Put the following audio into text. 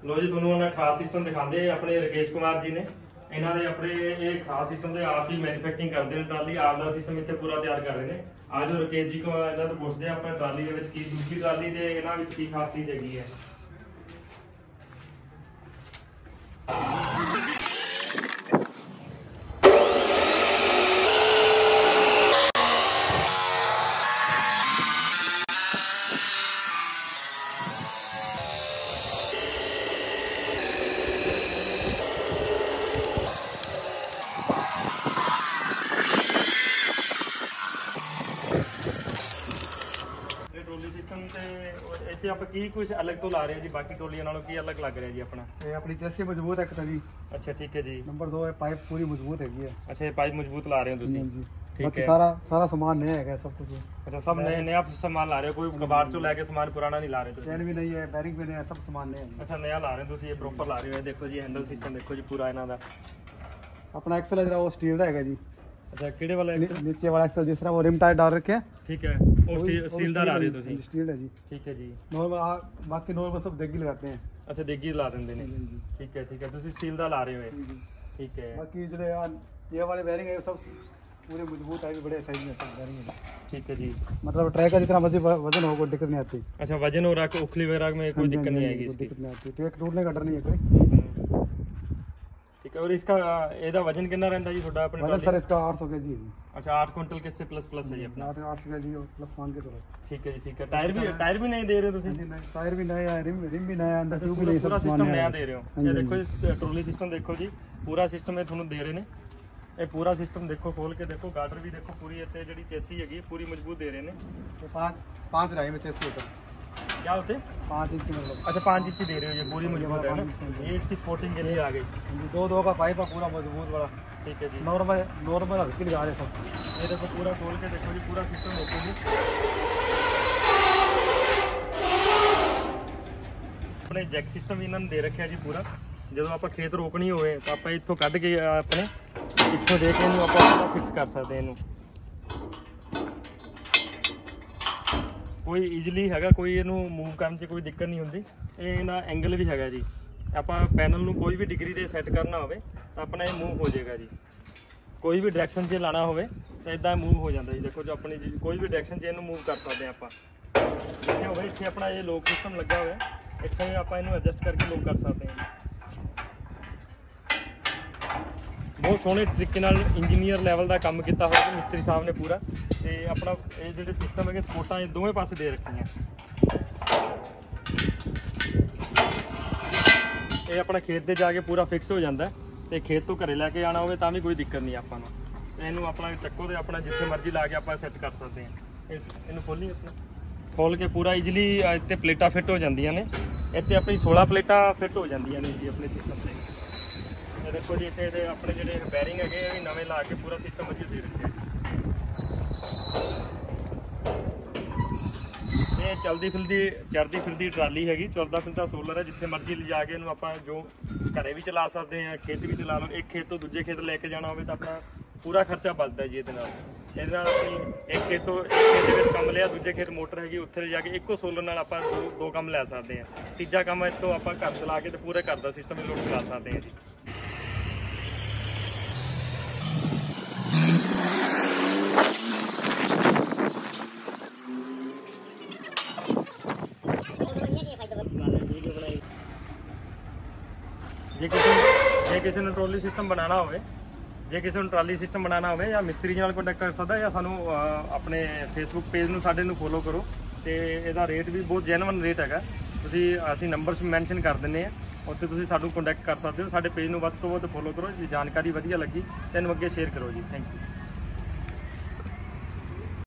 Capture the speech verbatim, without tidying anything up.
लो जी ਤੁਹਾਨੂੰ ਉਹਨਾਂ ਖਾਸ ਸਿਸਟਮ ਦਿਖਾਉਂਦੇ ਆਪਣੇ ਰਕੇਸ਼ ਕੁਮਾਰ ਜੀ ਨੇ। ਇਹਨਾਂ ਦੇ ਆਪਣੇ ਇਹ ਖਾਸ ਸਿਸਟਮ ਦੇ ਆਪ ਹੀ ਮੈਨੂਫੈਕਚਰਿੰਗ ਕਰਦੇ ਨੇ, ਟਰਾਲੀ ਆਪ ਦਾ ਸਿਸਟਮ ਇੱਥੇ ਪੂਰਾ ਤਿਆਰ ਕਰ ਰਹੇ ਨੇ। आज ਰਕੇਸ਼ ਜੀ ਕੋਲ ਇਹਨਾਂ ਤੋਂ ਪੁੱਛਦੇ ਆਪਾਂ ਟਰਾਲੀ ਦੇ ਵਿੱਚ ਕੀ ਦੂਜੀ ਟਰਾਲੀ ਦੇ ਇਹਨਾਂ ਵਿੱਚ ਕੀ ਖਾਸ ਚੀਜ਼ ਹੈਗੀ ਹੈ। ਇੱਥੇ ਆਪਾਂ ਕੀ ਕੁਝ ਅਲੱਗ ਤੋਂ ਲਾ ਰਹੇ ਹਾਂ ਜੀ, ਬਾਕੀ ਟੋਲੀਆਂ ਨਾਲੋਂ ਕੀ ਅਲੱਗ ਲੱਗ ਰਿਹਾ ਜੀ ਆਪਣਾ? ਇਹ ਆਪਣੀ ਚੈਸੀ ਮਜ਼ਬੂਤ ਹੈ ਇੱਕ ਤਾਂ ਜੀ। ਅੱਛਾ ਠੀਕ ਹੈ ਜੀ। ਨੰਬਰ ਦੋ ਹੈ ਪਾਈਪ ਪੂਰੀ ਮਜ਼ਬੂਤ ਹੈਗੀ ਹੈ। ਅੱਛਾ ਇਹ ਪਾਈਪ ਮਜ਼ਬੂਤ ਲਾ ਰਹੇ ਹੋ ਤੁਸੀਂ? ਜੀ ठीक है। सारा सारा सामान नया है सब कुछ। अच्छा सब नए नया सामान ला रहे हो, कोई कबाड़ चो लेके सामान पुराना नहीं ला रहे? चैन भी नहीं है, बैरिंग भी नहीं है, सब सामान नया है। अच्छा नया ला रहे हो तुम, ये प्रॉपर ला रहे हो। देखो जी हैंडल सिस्टम देखो जी पूरा इन्हां दा। अपना एक्सल है वो स्टील का है जी। अच्छा किहड़े वाला एक्सल? नीचे वाला एक्सल जिस तरह वो रिम टायर डाल रखे हैं। ठीक है वो स्टील दा ला रहे हो तुम? स्टील है जी। ठीक है जी। नॉर्मल बाकी नॉर्मल सब देगी लगाते हैं। अच्छा देगी ला देंगे ने। ठीक है ठीक है तुम स्टील दा ला रहे हो? ठीक है। बाकी जो ये वाले बैरिंग है सब पूरे मजबूत है, बड़े साइज में सब बैरिंग है। ठीक है जी। मतलब ट्रैक का जितना मर्जी वजन हो कोई दिक्कत नहीं आती। अच्छा वजन हो रहा है उखली वगैरह में कोई दिक्कत नहीं आएगी इसकी? दिक्कत नहीं आती, ट्रैक टूटने का डर नहीं है कोई। ठीक है। और इसका ਇਹਦਾ ਵਜਨ ਕਿੰਨਾ ਰਹਿੰਦਾ ਜੀ ਤੁਹਾਡਾ ਆਪਣੇ? वजन सर इसका आठ सौ केजी है जी। अच्छा आठ क्विंटल किससे प्लस प्लस है ये अपना? आठ आठ सौ केजी प्लस मान के चलो। ठीक है जी ठीक है। टायर भी टायर भी नहीं दे रहे हो तुम? टायर भी नया है, रिम रिम भी नया है, अंदर ट्यूब भी नहीं, पूरा सब सिस्टम नया है। दे रहे हो। ये देखो इस ट्रॉली सिस्टम देखो जी पूरा सिस्टम ਇਹ ਤੁਹਾਨੂੰ ਦੇ ਰਹੇ ਨੇ। ਇਹ ਪੂਰਾ ਸਿਸਟਮ ਦੇਖੋ ਖੋਲ ਕੇ ਦੇਖੋ, ਗਾਰਡਰ ਵੀ ਦੇਖੋ ਪੂਰੀ ਇੱਥੇ ਜਿਹੜੀ ਚੇਸੀ ਹੈਗੀ ਪੂਰੀ ਮਜ਼ਬੂਤ ਦੇ ਰਹੇ ਨੇ। तो पाँच पाँच राई में चेसी है क्या होते? पाँच इंच मतलब। अच्छा पाँच इंच दे रहे हो, ये पूरी मजबूत है ना? ये इसकी स्पोर्टिंग के लिए आ गई। दो दो का पाइप है पूरा मजबूत बड़ा। ठीक है जी। नॉर्मल नॉर्मल हल्की लगा रहे सब। ये देखो पूरा खोल के देखो जी पूरा सिस्टम देखो जी। अपने जैक सिस्टम भी इन्होंने दे रखे जी पूरा। ਜਦੋਂ ਆਪਾਂ ਖੇਤ ਰੋਕਣੀ ਹੋਵੇ ਤਾਂ ਆਪਾਂ ਇੱਥੋਂ ਕੱਢ ਕੇ ਆਪਣੇ ਇੱਥੋਂ ਦੇ ਕੇ ਇਹਨੂੰ ਆਪਾਂ ਪੂਰਾ ਫਿਕਸ ਕਰ ਸਕਦੇ ਇਹਨੂੰ। ਕੋਈ ਈਜ਼ੀਲੀ ਹੈਗਾ, ਕੋਈ ਇਹਨੂੰ ਮੂਵ ਕਰਨ 'ਚ ਕੋਈ ਦਿੱਕਤ ਨਹੀਂ ਹੁੰਦੀ। ਇਹ ਇਹਦਾ ਐਂਗਲ ਵੀ ਹੈਗਾ ਜੀ, ਆਪਾਂ ਪੈਨਲ ਨੂੰ ਕੋਈ ਵੀ ਡਿਗਰੀ ਤੇ ਸੈੱਟ ਕਰਨਾ ਹੋਵੇ ਤਾਂ ਆਪਣਾ ਇਹ ਮੂਵ ਹੋ ਜਾਏਗਾ ਜੀ। ਕੋਈ ਵੀ ਡਾਇਰੈਕਸ਼ਨ 'ਚ ਲਾਣਾ ਹੋਵੇ ਤਾਂ ਇਦਾਂ ਮੂਵ ਹੋ ਜਾਂਦਾ ਜੀ। ਦੇਖੋ ਜੋ ਆਪਣੀ ਕੋਈ ਵੀ ਡਾਇਰੈਕਸ਼ਨ 'ਚ ਇਹਨੂੰ ਮੂਵ ਕਰ ਸਕਦੇ ਆਪਾਂ। ਇੱਥੇ ਹੋਵੇ ਇੱਥੇ ਆਪਣਾ ਇਹ ਲੋਕ ਸਿਸਟਮ ਲੱਗਾ ਹੋਇਆ, ਇੱਥੇ ਆਪਾਂ ਇਹਨੂੰ ਐਡਜਸਟ ਕਰਕੇ ਲੋਕ ਕਰ ਸਕਦੇ ਹਾਂ। बहुत सोहने तरीके नाल इंजीनियर लैवल का काम किया होया मिस्त्री साहब ने पूरा। तो अपना ये जो सिस्टम है सपोर्टा दोवें पासे दे रखी हैं। ये अपना खेत दे जाके पूरा फिक्स हो जाता है, तो खेत तो घरे लैके आना हो भी कोई दिक्कत नहीं आपां नूं। इनू अपना चक्को तो अपना जिथे मर्जी ला के आप सैट कर सकते हैं। इनू खोली अपना खोल के पूरा ईजिली इतने प्लेटा फिट हो जांदियां ने। इतने अपनी सोलह प्लेटा फिट हो जांदियां ने जी अपने सिस्टम से। देखो जी इतने अपने जो बैरिंग है भी नवे ला के पूरा सिस्टम अच्छे दे रखे। ये चलती फिरती चलती फिरती ट्राली हैगी, चलता फिरता सोलर है, जिथे मर्जी ले जाके इनू आप जो घरे भी चला सकते हैं, खेत भी चला लो। एक खेत तो दूजे खेत लेके जाना हो तो अपना पूरा खर्चा बचता है जी। ये एक खेत तो एक खेत काम लिया, दूजे खेत मोटर हैगी उत्थे जाके एको सोलर नाल आप दो दो काम लै सकते हैं। तीजा काम इतों आप घर चला के तो पूरे घर का सिस्टम लोड चला सकते हैं जी। जे किसी जे किसी ने ट्रॉली सिस्टम बनाना हो, जे किसी ने ट्राली सिस्टम बनाना हो या मिस्त्री नाल कॉन्टैक्ट कर सकता, या सानू अपने फेसबुक पेज नूं साडे नूं फॉलो करो। तो इहदा रेट भी बहुत जेन्युइन रेट हैगा। तुसीं असीं नंबर्स मैंशन कर दिंदे आ, उत्ते तुसीं सानू कॉन्टैक्ट कर सकते हो। साडे पेज नूं वध तों वध फॉलो करो। जी जानकारी वधिया लगी तो इहनूं अगे शेयर करो जी। Thank you.